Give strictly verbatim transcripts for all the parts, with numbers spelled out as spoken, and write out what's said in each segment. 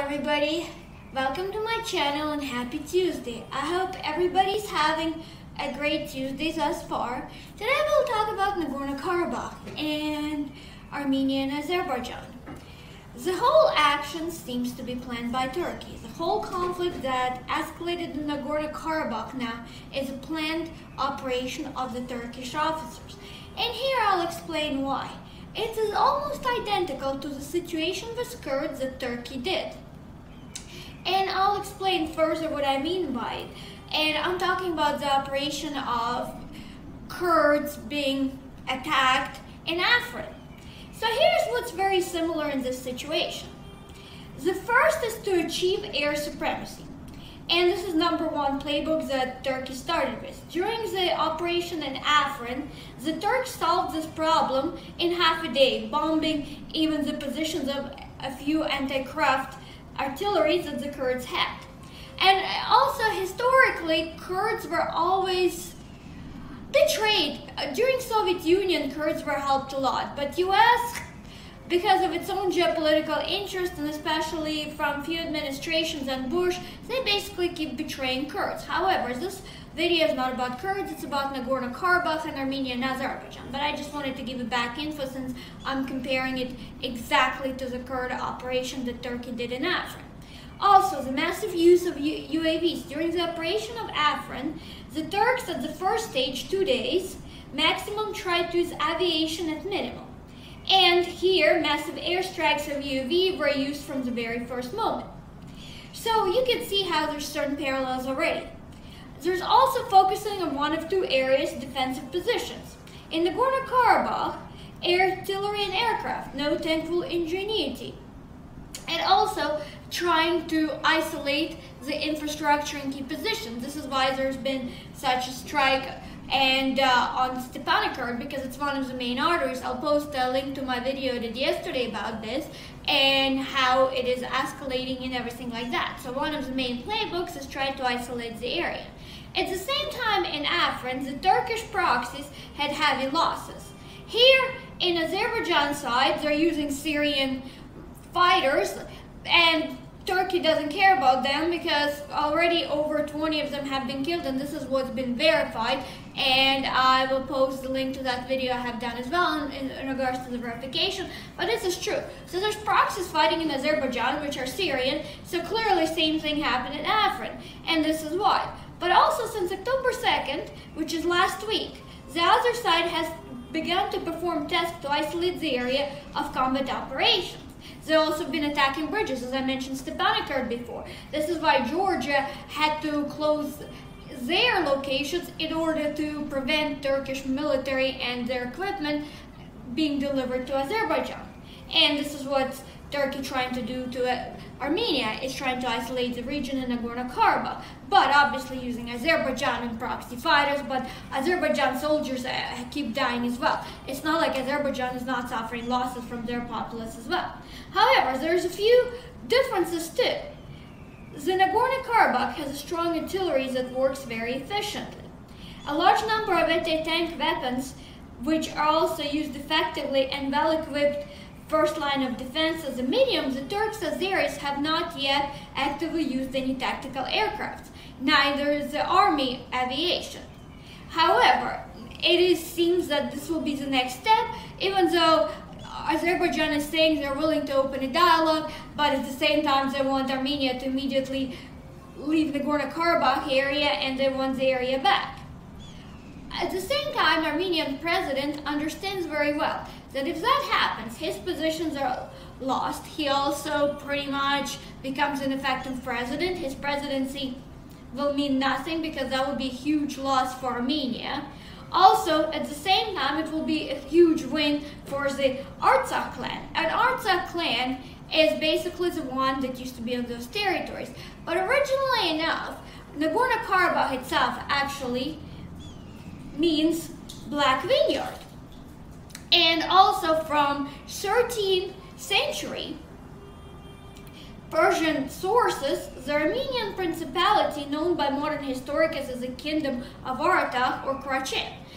everybody, welcome to my channel and happy Tuesday. I hope everybody's having a great Tuesday thus far. Today we'll talk about Nagorno-Karabakh and Armenia and Azerbaijan. The whole action seems to be planned by Turkey. The whole conflict that escalated in Nagorno-Karabakh now is a planned operation of the Turkish officers. And here I'll explain why. It is almost identical to the situation with Kurds that Turkey did. And I'll explain further what I mean by it. And I'm talking about the operation of Kurds being attacked in Afrin. So here's what's very similar in this situation. The first is to achieve air supremacy. And this is number one playbook that Turkey started with. During the operation in Afrin, the Turks solved this problem in half a day, bombing even the positions of a few anti-craft artillery that the Kurds had. And also, historically, Kurds were always betrayed. During Soviet Union, Kurds were helped a lot, but U S, because of its own geopolitical interest, and especially from few administrations and Bush, they basically keep betraying Kurds. However, this video is not about Kurds, it's about Nagorno-Karabakh and Armenia and Azerbaijan. But I just wanted to give a back info since I'm comparing it exactly to the Kurd operation that Turkey did in Afrin. Also, the massive use of U A Vs. During the operation of Afrin, the Turks at the first stage, two days, maximum tried to use aviation at minimum. And here, massive airstrikes of U A V were used from the very first moment. So you can see how there's certain parallels already. There's also focusing on one of two areas, defensive positions. In Nagorno-Karabakh, artillery and aircraft, no thankful ingenuity. And also trying to isolate the infrastructure in key positions. This is why there's been such a strike and uh, on Stepanakert, because it's one of the main arteries. I'll post a link to my video I did yesterday about this and how it is escalating and everything like that. So one of the main playbooks is trying to isolate the area. At the same time in Afrin, the Turkish proxies had heavy losses. Here in Azerbaijan side, they're using Syrian fighters, and Turkey doesn't care about them because already over twenty of them have been killed, and this is what's been verified. And I will post the link to that video I have done as well in, in, in regards to the verification. But this is true. So there's proxies fighting in Azerbaijan, which are Syrian. So clearly same thing happened in Afrin, and this is why. But also since October second, which is last week, the other side has begun to perform tests to isolate the area of combat operations. They've also been attacking bridges, as I mentioned Stepanakert before. This is why Georgia had to close their locations in order to prevent Turkish military and their equipment being delivered to Azerbaijan. And this is what Turkey trying to do to uh, Armenia, is trying to isolate the region in Nagorno-Karabakh, but obviously using Azerbaijan and proxy fighters, but Azerbaijan soldiers uh, keep dying as well. It's not like Azerbaijan is not suffering losses from their populace as well. However, there's a few differences too. The Nagorno-Karabakh has a strong artillery that works very efficiently. A large number of anti-tank weapons, which are also used effectively and well-equipped first line of defense as a medium, the Turks Azeris have not yet actively used any tactical aircraft, neither is the army aviation. However, it is, seems that this will be the next step, even though Azerbaijan is saying they're willing to open a dialogue, but at the same time they want Armenia to immediately leave the Nagorno-Karabakh area and they want the area back. At the same time, Armenian president understands very well that if that happens, his positions are lost. He also pretty much becomes an effective president. His presidency will mean nothing because that would be a huge loss for Armenia. Also, at the same time, it will be a huge win for the Artsakh clan. An Artsakh clan is basically the one that used to be on those territories. But originally enough, Nagorno-Karabakh itself actually means Black Vineyard. And also from thirteenth century Persian sources, the Armenian principality, known by modern historians as the Kingdom of Artsakh or Karachen.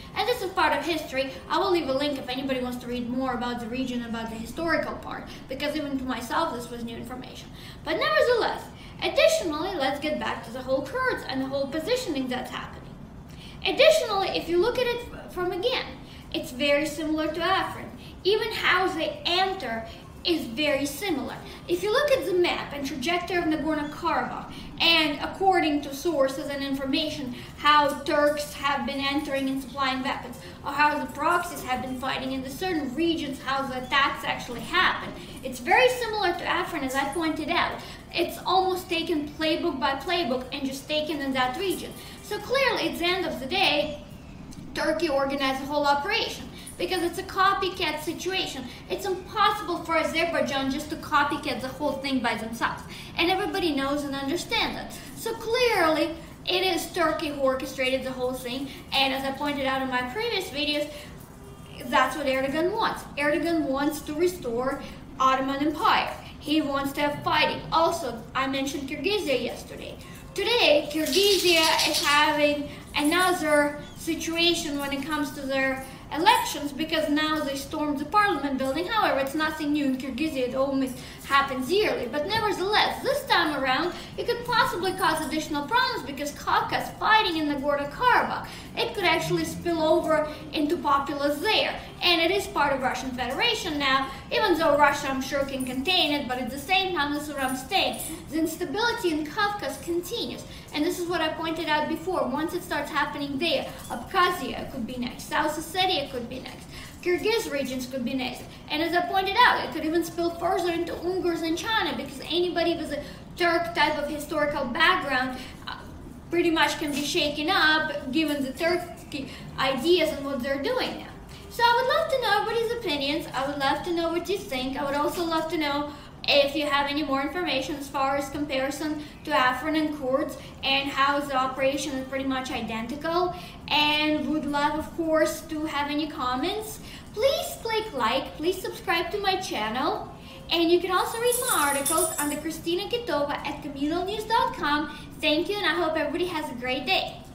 And this is part of history. I will leave a link if anybody wants to read more about the region, about the historical part, because even to myself this was new information. But nevertheless, additionally, let's get back to the whole Kurds and the whole positioning that's happening. Additionally, if you look at it from again, it's very similar to Afrin. Even how they enter is very similar. If you look at the map and trajectory of Nagorno-Karabakh, and according to sources and information, how Turks have been entering and supplying weapons, or how the proxies have been fighting in the certain regions, how the attacks actually happen, it's very similar to Afrin, as I pointed out. It's almost taken playbook by playbook and just taken in that region. So clearly, at the end of the day, Turkey organized the whole operation, because it's a copycat situation. It's impossible for Azerbaijan just to copycat the whole thing by themselves. And everybody knows and understands that. So clearly, it is Turkey who orchestrated the whole thing. And as I pointed out in my previous videos, that's what Erdogan wants. Erdogan wants to restore Ottoman Empire. He wants to have fighting. Also, I mentioned Kyrgyzia yesterday. Today, Kyrgyzia is having another situation when it comes to their elections, because now they stormed the parliament building. However, it's nothing new in Kyrgyzia. It always happens yearly. But nevertheless, this time around, it could possibly cause additional problems, because Kafkas fighting in Nagorno-Karabakh, it could actually spill over into populace there. And it is part of Russian Federation now, even though Russia, I'm sure, can contain it, but at the same time, this is what I'm saying. The instability in Kafkas continues. And this is what I pointed out before. Once it starts happening there, Abkhazia could be next, South Ossetia could be next, Kyrgyz regions could be next. And as I pointed out, it could even spill further into Uyghurs in China, because anybody with a Turk type of historical background uh, pretty much can be shaken up, given the Turkish ideas and what they're doing now. So I would love to know everybody's opinions. I would love to know what you think. I would also love to know if you have any more information as far as comparison to Afrin and Kurds, and how the operation is pretty much identical. And would love, of course, to have any comments. Please click like, please subscribe to my channel, and you can also read my articles on the Kristina Kitova at communal news dot com. Thank you, and I hope everybody has a great day.